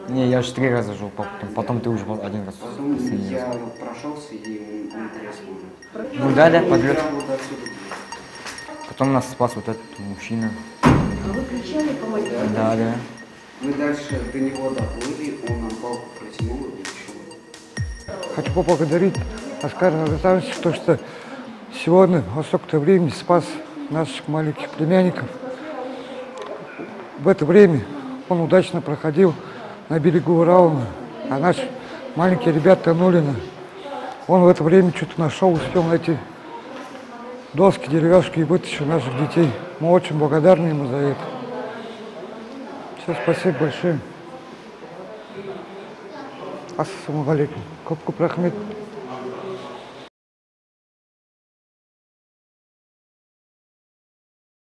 Не, я же 3 раза жил, потом ты уже один раз Потом присоединился. я прошелся, и он треснул. Ну да, И подряд. прям вот отсюда. Потом нас спас вот этот мужчина. А вы кричали, помогите? Да, да. Мы дальше до него доплыли, он нам палку протянул и ушел. Хочу поблагодарить Оскара Назаровича, то, что сегодня во столько-то времени спас наших маленьких племянников. В это время он удачно проходил на берегу Урала, а наши маленькие ребята тонули. Он в это время что-то нашел, успел найти доски, деревяшки и вытащил наших детей. Мы очень благодарны ему за это. Все, спасибо большое. Ассаламу алейкум. Коп-коп рахмет.